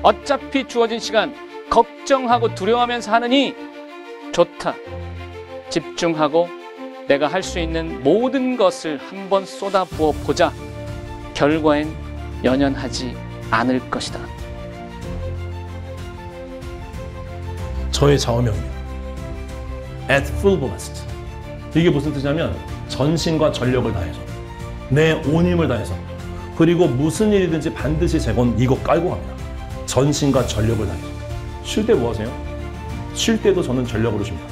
어차피 주어진 시간 걱정하고 두려워하면서 하느니 좋다. 집중하고 내가 할 수 있는 모든 것을 한번 쏟아부어 보자. 결과엔 연연하지 않을 것이다. 저의 좌우명령 at full blast. 이게 무슨 뜻이냐면 전신과 전력을 다해서 내 온 힘을 다해서 그리고 무슨 일이든지 반드시 제건 이거 깔고 갑니다. 전신과 전력을 다해서. 쉴 때 뭐 하세요? 쉴 때도 저는 전력으로 쉽니다.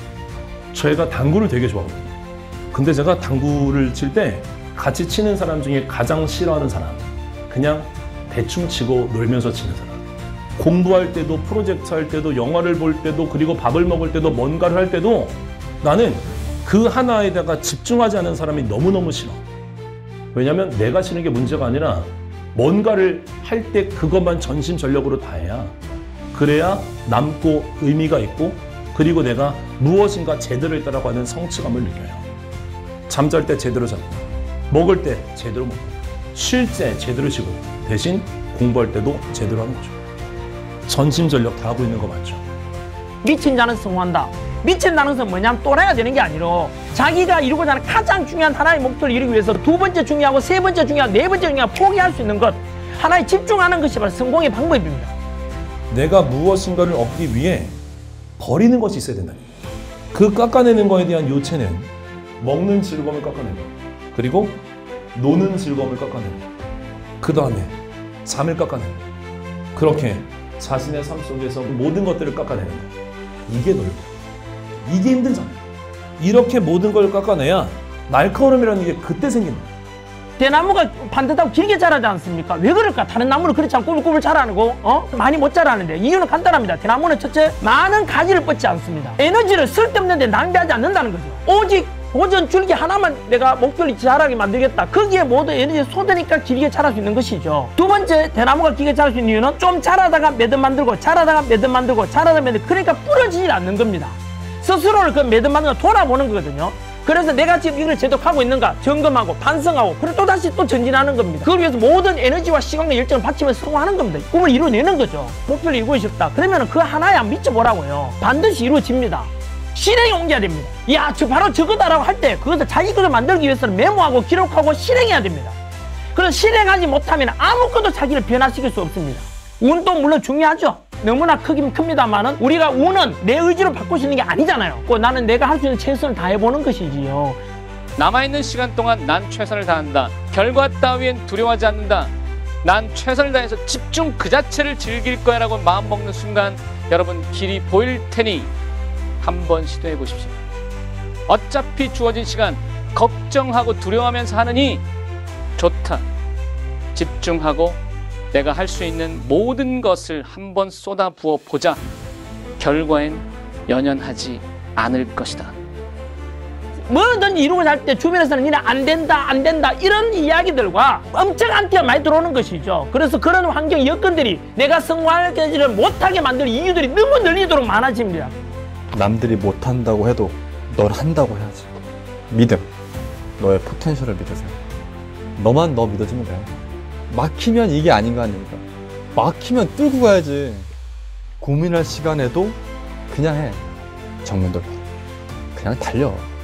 제가 당구를 되게 좋아하거든요. 근데 제가 당구를 칠 때 같이 치는 사람 중에 가장 싫어하는 사람, 그냥 대충 치고 놀면서 치는 사람. 공부할 때도 프로젝트 할 때도 영화를 볼 때도 그리고 밥을 먹을 때도 뭔가를 할 때도 나는 그 하나에다가 집중하지 않은 사람이 너무너무 싫어. 왜냐면 내가 치는 게 문제가 아니라 뭔가를 할 때 그것만 전심전력으로 다 해야 그래야 남고 의미가 있고 그리고 내가 무엇인가 제대로 했다라고 하는 성취감을 느껴요. 잠잘 때 제대로 자고 먹을 때 제대로 먹고 쉴 때 제대로 쉬고 대신 공부할 때도 제대로 하는 거죠. 전심전력 다 하고 있는 거 맞죠? 미친 자는 성공한다. 미친다는 것은 뭐냐면 또라이가 되는 게 아니라 자기가 이루고자 하는 가장 중요한 하나의 목표를 이루기 위해서 두 번째 중요하고 세 번째 중요하고 네 번째 중요하고 포기할 수 있는 것 하나에 집중하는 것이 바로 성공의 방법입니다. 내가 무엇인가를 얻기 위해 버리는 것이 있어야 된다. 그 깎아내는 거에 대한 요체는 먹는 즐거움을 깎아내는 거 그리고 노는 즐거움을 깎아내는 거 그 다음에 잠을 깎아내는 거 그렇게 자신의 삶 속에서 모든 것들을 깎아내는 거 이게 노력이야. 이게 힘들잖아요. 이렇게 모든 걸 깎아내야 날카로움이라는 게 그때 생긴다. 대나무가 반듯하고 길게 자라지 않습니까? 왜 그럴까? 다른 나무는 그렇지 않고 꾸물꾸물 자라고 많이 못 자라는데 이유는 간단합니다. 대나무는 첫째, 많은 가지를 뻗지 않습니다. 에너지를 쓸데없는 데 낭비하지 않는다는 거죠. 오직 도전 줄기 하나만 내가 목표를 자라게 만들겠다. 거기에 모든 에너지를 쏟으니까 길게 자랄 수 있는 것이죠. 두 번째, 대나무가 길게 자랄 수 있는 이유는 좀 자라다가 매듭 만들고 자라다가 매듭 만들고 자라다가 매듭 그러니까 부러지지 않는 겁니다. 스스로를 그 매듭 만들고 돌아보는 거거든요. 그래서 내가 지금 이걸 제대로 하고 있는가 점검하고 반성하고 그리고 또다시 또 전진하는 겁니다. 그걸 위해서 모든 에너지와 시간과 열정을 바치면서 성공하는 겁니다. 꿈을 이루어내는 거죠. 목표를 이루고 싶다. 그러면 그 하나에 안 미쳐보라고요. 반드시 이루어집니다. 실행에 옮겨야 됩니다. 야, 바로 저거다라고 할 때 그것을 자기 것을 만들기 위해서는 메모하고 기록하고 실행해야 됩니다. 그래서 실행하지 못하면 아무것도 자기를 변화시킬 수 없습니다. 운도 물론 중요하죠. 너무나 크긴 큽니다만은 우리가 운은 내 의지로 바꿀 수 있는 게 아니잖아요. 나는 내가 할 수 있는 최선을 다해보는 것이지요. 남아있는 시간 동안 난 최선을 다한다. 결과 따위엔 두려워하지 않는다. 난 최선을 다해서 집중 그 자체를 즐길 거야 라고 마음먹는 순간 여러분 길이 보일 테니 한번 시도해 보십시오. 어차피 주어진 시간 걱정하고 두려워하면서 하느니 좋다. 집중하고 내가 할 수 있는 모든 것을 한번 쏟아부어 보자. 결과엔 연연하지 않을 것이다. 뭐든지 이루고자 할 때 주변에서는 니네 안 된다 안 된다 이런 이야기들과 엄청 안티가 많이 들어오는 것이죠. 그래서 그런 환경 여건들이 내가 성공하기를 못하게 만드는 이유들이 너무 늘리도록 많아집니다. 남들이 못한다고 해도 넌 한다고 해야지. 믿음, 너의 포텐셜을 믿으세요. 너만 너 믿어주면 돼요. 막히면 이게 아닌 거 아닙니까? 막히면 뚫고 가야지. 고민할 시간에도 그냥 해. 정면돌파. 그냥 달려.